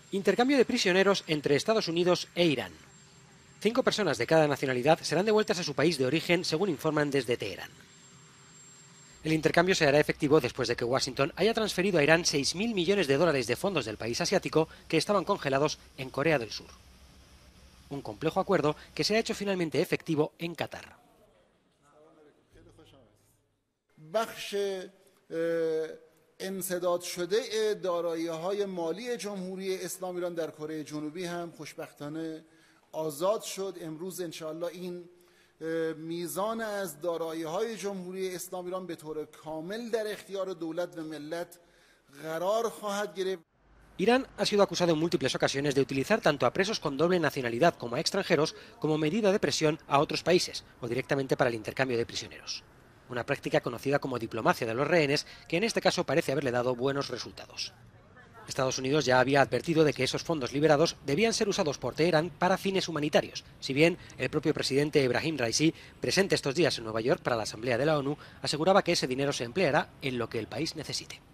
Intercambio de prisioneros entre Estados Unidos e Irán. 5 personas de cada nacionalidad serán devueltas a su país de origen, según informan desde Teherán. El intercambio se hará efectivo después de que Washington haya transferido a Irán 6.000 millones de dólares de fondos del país asiático que estaban congelados en Corea del Sur. Un complejo acuerdo que se ha hecho finalmente efectivo en Qatar. انسداد شده دارایی‌های مالی جمهوری اسلامی ایران در کره جنوبی هم خوشبختانه آزاد شد. امروز انشاءالله این میزان از دارایی‌های جمهوری اسلامی ایران به طور کامل در اختیار دولت و ملت قرار خواهد گرفت. Irán ha sido acusado en múltiples ocasiones de utilizar tanto a presos con doble nacionalidad como a extranjeros como medida de presión a otros países o directamente para el intercambio de prisioneros. Una práctica conocida como diplomacia de los rehenes, que en este caso parece haberle dado buenos resultados. Estados Unidos ya había advertido de que esos fondos liberados debían ser usados por Teherán para fines humanitarios, si bien el propio presidente Ebrahim Raisi, presente estos días en Nueva York para la Asamblea de la ONU, aseguraba que ese dinero se empleará en lo que el país necesite.